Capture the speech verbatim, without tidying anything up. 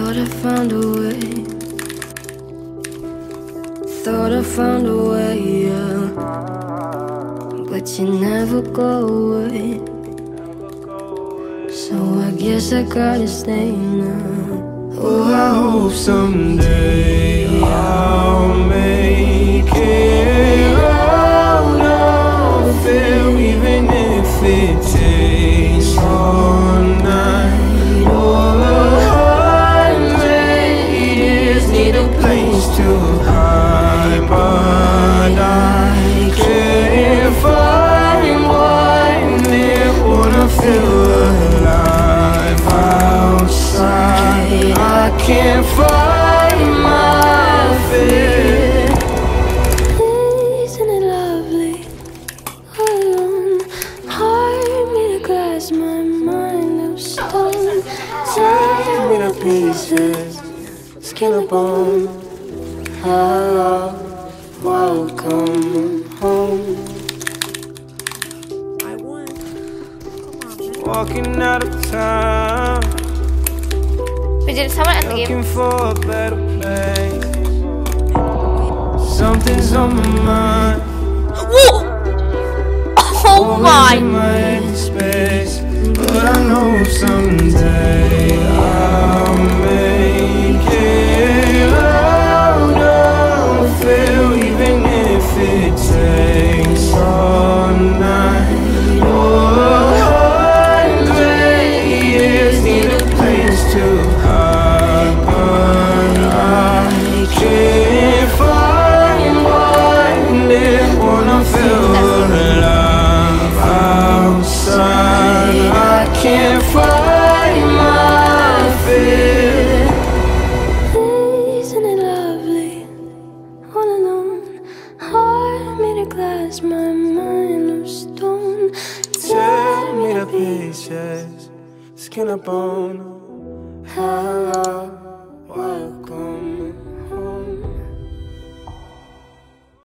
Thought I found a way. Thought I found a way, yeah. But you never go away. So I guess I gotta stay now. Oh, I hope someday I'll make it out of it, even if it takes all night or a hundred years. Need a place to hide, but I can't find one that wanna feel alive outside. I can't find my fear. Isn't it lovely? All alone, heart made of glass, my mind of stone. Tear me to pieces, skin and bone. Hello, welcome home. I won. Walking out of town, Będzie sama endgame. looking for a better place. Something's on my mind. Whoa! Oh my! My space, but I know someday I'll make it out of it, even if it takes all night or a hundred years. Need a place to hide, but I can't find one that wanna feel alive outside. I can't find my fear. Isn't it lovely? All alone, heart made of glass, my mind of stone. Tear me to pieces, skin and bone. Hello, welcome.